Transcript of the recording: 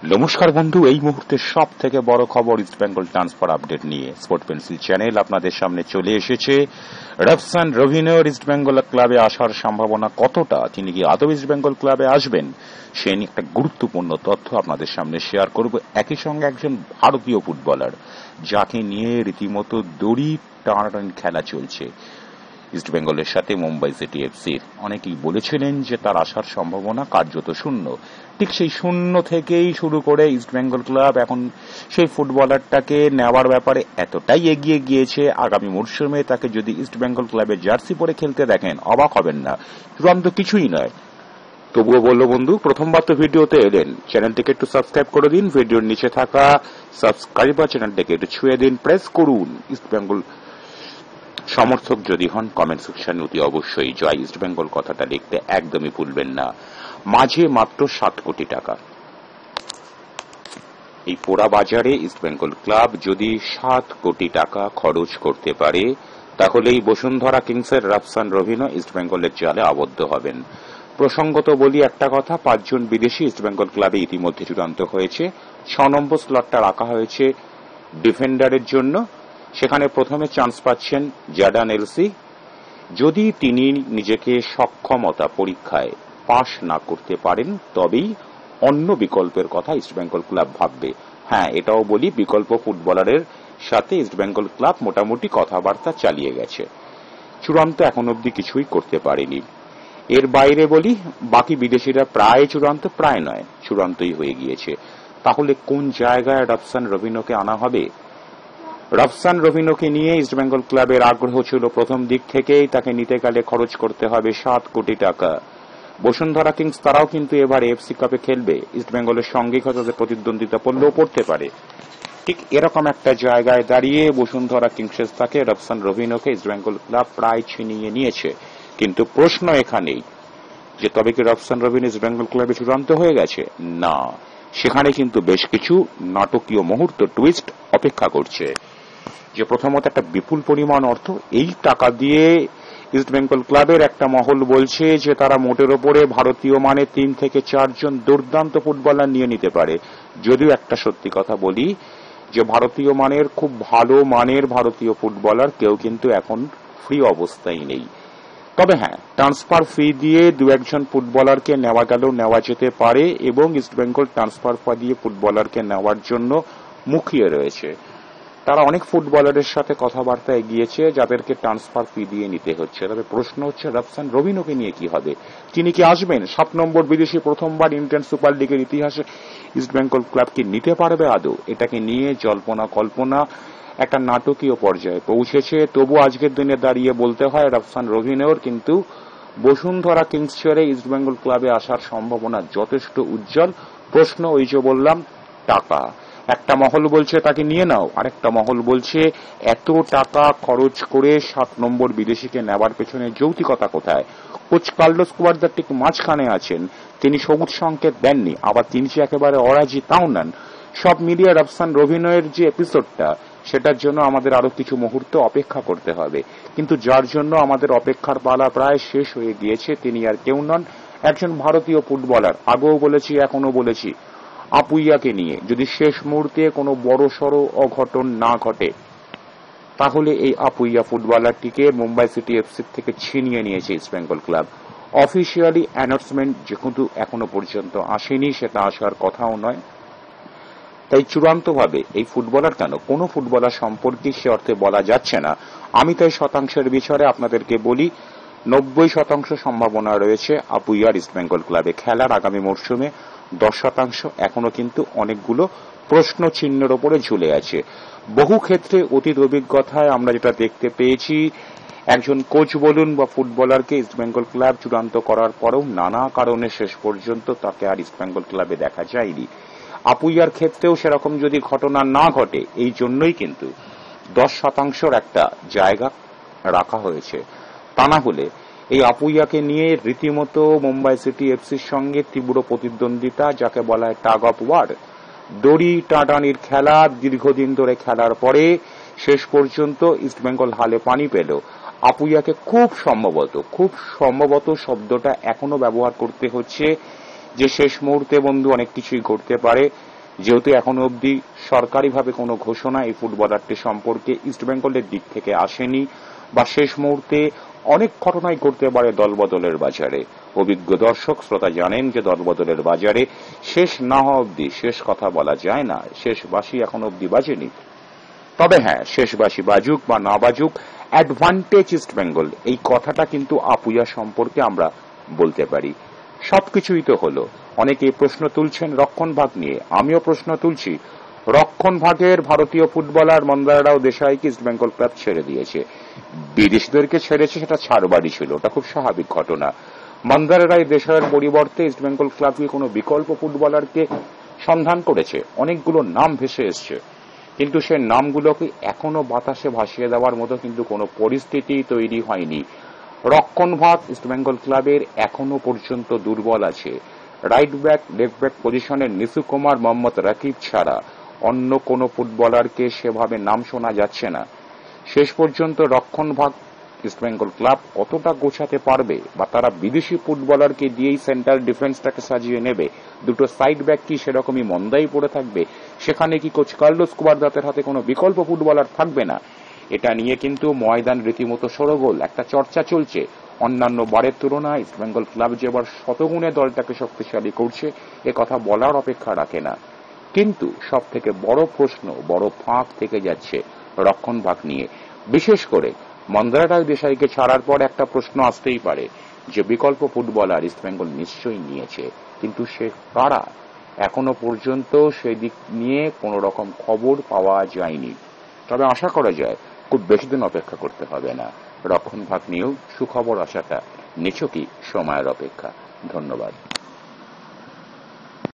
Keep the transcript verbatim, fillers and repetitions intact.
নমস্কার বন্ধু, এই মুহূর্তে সব থেকে বড় খবর ইস্ট বেঙ্গল ট্রান্সফার আপডেট নিয়ে স্পোর্ট পেন্সিল চ্যানেল আপনাদের সামনে চলে এসেছে। রফসান রবিনোর ইস্ট বেঙ্গল ক্লাবে আসার সম্ভাবনা কতটা, তিনি কি আদৌ ইস্ট বেঙ্গল ক্লাবে আসবেন, সে নিয়ে একটা গুরুত্বপূর্ণ তথ্য আপনাদের সামনে শেয়ার করব। একই সঙ্গে একজন ভারতীয় ফুটবলার যাকে নিয়ে রীতিমতো দড়ি টানাটানি খেলা চলছে ইস্ট বেঙ্গলের সাথে মুম্বাই সিটি এফসির। অনেকেই বলেছিলেন যে তার আসার সম্ভাবনা কার্যত শূন্য। ঠিক সেই শূন্য থেকেই শুরু করে ইস্ট বেঙ্গল ক্লাব এখন সেই ফুটবলারটাকে নেওয়ার ব্যাপারে এতটাই এগিয়ে গিয়েছে, আগামী মরশুমে তাকে যদি ইস্ট বেঙ্গল ক্লাবের জার্সি পরে খেলতে দেখেন অবাক হবেন না। চূড়ান্ত কিছুই নয়, তবুও বললো বন্ধু, প্রথমবার তো ভিডিওতে এলেন, চ্যানেলটিকে একটু সাবস্ক্রাইব করে দিন, ভিডিওর নিচে থাকা সাবস্ক্রাইবার চ্যানেলটিকে একটু ছুঁয়ে দিন, প্রেস করুন। ইস্ট বেঙ্গল সমর্থক যদি হন কমেন্ট সেকশনে অতি অবশ্যই জয় ইস্ট বেঙ্গল কথাটা লিখতে একদমই ভুলবেন না। মাঝে মাত্র সাত কোটি টাকা, এই পোড়া বাজারে ইস্ট বেঙ্গল ক্লাব যদি সাত কোটি টাকা খরচ করতে পারে, তাহলে এই বসুন্ধরা কিংসের রফসান রবিনো ইস্ট বেঙ্গলের জালে আবদ্ধ হবেন। প্রসঙ্গত বলি একটা কথা, পাঁচজন বিদেশি ইস্ট বেঙ্গল ক্লাবে ইতিমধ্যে চূড়ান্ত হয়েছে। ছ নম্বর স্লটটা রাখা হয়েছে ডিফেন্ডারের জন্য। সেখানে প্রথমে চান্স পাচ্ছেন জাডান এলসি। যদি তিনি নিজেকে সক্ষমতা পরীক্ষায় পাশ না করতে পারেন, তবেই অন্য বিকল্পের কথা ইস্ট বেঙ্গল ক্লাব ভাববে। হ্যাঁ, এটাও বলি, বিকল্প ফুটবলারের সাথে ইস্ট বেঙ্গল ক্লাব মোটামুটি কথাবার্তা চালিয়ে গেছে, চূড়ান্ত এখন অব্দি কিছুই করতে পারেনি। এর বাইরে বলি, বাকি বিদেশিরা প্রায় চূড়ান্ত, প্রায় নয় চূড়ান্তই হয়ে গিয়েছে। তাহলে কোন জায়গায় রফসান রবিনোকে আনা হবে? রফসান রবিনোকে নিয়ে ইস্ট বেঙ্গল ক্লাবের আগ্রহ ছিল প্রথম দিক থেকেই। তাকে নিতে গেলে খরচ করতে হবে সাত কোটি টাকা। বসুন্ধরা কিংস তারাও কিন্তু এবার এফসি কাপে খেলবে, ইস্ট বেঙ্গলের সঙ্গে তাদের প্রতিদ্বন্দ্বিতা পড়লেও পড়তে পারে। ঠিক এরকম একটা জায়গায় দাঁড়িয়ে বসুন্ধরা কিংসের তাকে রফসান রবিনোকে ইস্ট বেঙ্গল ক্লাব প্রায় ছিনিয়ে নিয়েছে। কিন্তু প্রশ্ন এখানেই যে তবে কি রফসান রবিনো ইস্ট বেঙ্গল ক্লাবে চূড়ান্ত হয়ে গেছে? না, সেখানে কিন্তু বেশ কিছু নাটকীয় মুহূর্ত, টুইস্ট অপেক্ষা করছে। যে প্রথমত একটা বিপুল পরিমাণ অর্থ, এই টাকা দিয়ে ইস্ট বেঙ্গল ক্লাবের একটা মহল বলছে যে তারা মোটের ওপরে ভারতীয় মানে তিন থেকে চারজন দুর্দান্ত ফুটবলার নিয়ে নিতে পারে। যদিও একটা সত্যি কথা বলি, যে ভারতীয় মানের খুব ভালো মানের ভারতীয় ফুটবলার কেউ কিন্তু এখন ফ্রি অবস্থায় নেই। তবে হ্যাঁ, ট্রান্সফার ফি দিয়ে দু একজন ফুটবলারকে নেওয়া গেলেও নেওয়া যেতে পারে, এবং ইস্ট বেঙ্গল ট্রান্সফার ফি দিয়ে ফুটবলারকে নেওয়ার জন্য মুখিয়ে রয়েছে। তারা অনেক ফুটবলারের সাথে কথাবার্তা এগিয়েছে যাদেরকে ট্রান্সফার ফি দিয়ে নিতে হচ্ছে। তবে প্রশ্ন হচ্ছে রফসান রবিনোকে নিয়ে কি হবে? তিনি কি আসবেন? সাত নম্বর বিদেশি প্রথমবার ইন্ডিয়ান সুপার লিগের ইতিহাসে ইস্ট বেঙ্গল ক্লাব কি নিতে পারবে আদৌ? এটাকে নিয়ে জল্পনা কল্পনা একটা নাটকীয় পর্যায়ে পৌঁছেছে। তবু আজকের দিনে দাঁড়িয়ে বলতে হয় রফসান রবিনোর কিন্তু বসুন্ধরা কিংস ছেড়ে ইস্ট বেঙ্গল ক্লাবে আসার সম্ভাবনা যথেষ্ট উজ্জ্বল। প্রশ্ন ওই যে বললাম, টাকা। একটা মহল বলছে তাকে নিয়ে নাও, আরেকটা মহল বলছে এত টাকা খরচ করে সাত নম্বর বিদেশিকে নেওয়ার পেছনে যৌক্তিকতা কোথায়? কোচ কার্লোস কুয়াদ্রার ঠিক মাঝখানে আছেন, তিনি সবুজ সংকেত দেননি, আবার তিনি যে একেবারে অরাজি তাও নন। সব মিলিয়ে রফসান রবিনোর যে এপিসোডটা, সেটার জন্য আমাদের আরো কিছু মুহূর্ত অপেক্ষা করতে হবে। কিন্তু যার জন্য আমাদের অপেক্ষার পালা প্রায় শেষ হয়ে গিয়েছে, তিনি আর কেউ নন, একজন ভারতীয় ফুটবলার। আগেও বলেছি, এখনো বলেছি, আপুইয়াকে নিয়ে যদি শেষ মুহূর্তে কোনো বড় সড় অঘটন না ঘটে, তাহলে এই আপুইয়া ফুটবলারটিকে মুম্বাই সিটি এফসি থেকে ছিনিয়ে নিয়েছে East Bengal club. Officially announcement যেহেতু এখনো পর্যন্ত আসেনি, সেটা আসার কথাও নয়। তাই চূড়ান্তভাবে এই ফুটবলার কেন, কোনো ফুটবলার সম্পর্কে সে অর্থে বলা যাচ্ছে না। আমি তাই শতাংশের বিচারে আপনাদেরকে বলি, নব্বই শতাংশ সম্ভাবনা রয়েছে আপুইয়ার ইস্ট বেঙ্গল ক্লাবে খেলার আগামী মরশুমে। দশ শতাংশ এখনো কিন্তু অনেকগুলো প্রশ্ন চিহ্নের ওপরে ঝুলে আছে। বহু ক্ষেত্রে অতীত অভিজ্ঞতায় আমরা যেটা দেখতে পেয়েছি, একজন কোচ বলুন বা ফুটবলারকে ইস্ট বেঙ্গল ক্লাব চূড়ান্ত করার পরেও নানা কারণে শেষ পর্যন্ত তাকে আর ইস্ট বেঙ্গল ক্লাবে দেখা যায়নি। আপুইয়ার ক্ষেত্রেও সেরকম যদি ঘটনা না ঘটে, এই জন্যই কিন্তু দশ শতাংশের একটা জায়গা রাখা হয়েছে। তা না হলে এই আপুইয়াকে নিয়ে রীতিমতো মুম্বাই সিটি এফসির সঙ্গে তীব্র প্রতিদ্বন্দ্বিতা, যাকে বলা হয় টাগ অফ ওয়ার, দড়ি টাটানির খেলা। দীর্ঘদিন ধরে খেলার পরে শেষ পর্যন্ত ইস্ট বেঙ্গল হালে পানি পেল। আপুইয়াকে খুব সম্ভবত, খুব সম্ভবত শব্দটা এখনো ব্যবহার করতে হচ্ছে, যে শেষ মুহূর্তে বন্ধু অনেক কিছুই ঘটতে পারে, যেহেতু এখনো অবধি সরকারিভাবে কোনো ঘোষণা এই ফুটবলারটি সম্পর্কে ইস্টবেঙ্গলের দিক থেকে আসেনি, বা শেষ মুহূর্তে অনেক ঘটনাই ঘটতে পারে দলবদলের বাজারে। অভিজ্ঞ দর্শক শ্রোতা জানেন যে দলবদলের বাজারে শেষ না হওয়া অবধি শেষ কথা বলা যায় না, শেষ বাঁশি এখন অবধি বাজেনি। তবে হ্যাঁ, শেষ বাঁশি বাজুক বা না বাজুক, অ্যাডভান্টেজ ইস্টবেঙ্গল, এই কথাটা কিন্তু আপুইয়া সম্পর্কে আমরা বলতে পারি। সবকিছুই তো হলো। অনেকে প্রশ্ন তুলছেন রক্ষণ ভাগ নিয়ে, আমিও প্রশ্ন তুলছি। রক্ষণ ভাগের ভারতীয় ফুটবলার মন্দারাও দেশাইকে ইস্টবেঙ্গল ক্লাব ছেড়ে দিয়েছে, বিদেশিদেরকে ছেড়েছে, সেটা ছাড়বাড়ি ছিল, ওটা খুব স্বাভাবিক ঘটনা। মন্দারাই দেশাইয়ের পরিবর্তে ইস্টবেঙ্গল ক্লাব কি কোনো বিকল্প ফুটবলারকে সন্ধান করেছে? অনেকগুলো নাম ভেসে এসছে, কিন্তু সে নামগুলোকে এখনো বাতাসে ভাসিয়ে দেওয়ার মতো কিন্তু কোনো পরিস্থিতি তৈরি হয়নি। রক্ষণ ভাগ ইস্টবেঙ্গল ক্লাবের এখনো পর্যন্ত দুর্বল আছে। রাইট ব্যাক, লেফট ব্যাক পজিশনের নিশু কুমার, মোহাম্মদ রাকিব ছাড়া অন্য কোনো ফুটবলারকে সেভাবে নাম শোনা যাচ্ছে না। শেষ পর্যন্ত রক্ষণ ভাগ ইস্টবেঙ্গল ক্লাব কতটা গোছাতে পারবে, বা তারা বিদেশি ফুটবলারকে দিয়েই সেন্টার ডিফেন্সটাকে সাজিয়ে নেবে? দুটো সাইড ব্যাক কি সেরকমই মন্দাই পড়ে থাকবে? সেখানে কি কোচ কার্লোস কুবারদাতের হাতে কোনো বিকল্প ফুটবলার থাকবে না? এটা নিয়ে কিন্তু ময়দান রীতিমতো সরগোল, একটা চর্চা চলছে। অন্যান্য বারের তুলনায় ইস্টবেঙ্গল ক্লাব যে এবার শতগুণে দলটাকে শক্তিশালী করছে, এ কথা বলার অপেক্ষা রাখে না। কিন্তু সব থেকে বড় প্রশ্ন, বড় ফাঁক থেকে যাচ্ছে রক্ষণ ভাগ নিয়ে। বিশেষ করে মন্দারাই দেশাইকে ছাড়ার পর একটা প্রশ্ন আসতেই পারে যে বিকল্প ফুটবলার ইস্টবেঙ্গল নিশ্চয়ই নিয়েছে, কিন্তু সে কারা? এখনো পর্যন্ত সেদিক নিয়ে কোন রকম খবর পাওয়া যায়নি। তবে আশা করা যায় খুব বেশি দিন অপেক্ষা করতে হবে না। রক্ষণ ভাগ নিয়েও সুখবর আসাটা নিছকই সময়ের অপেক্ষা। ধন্যবাদ।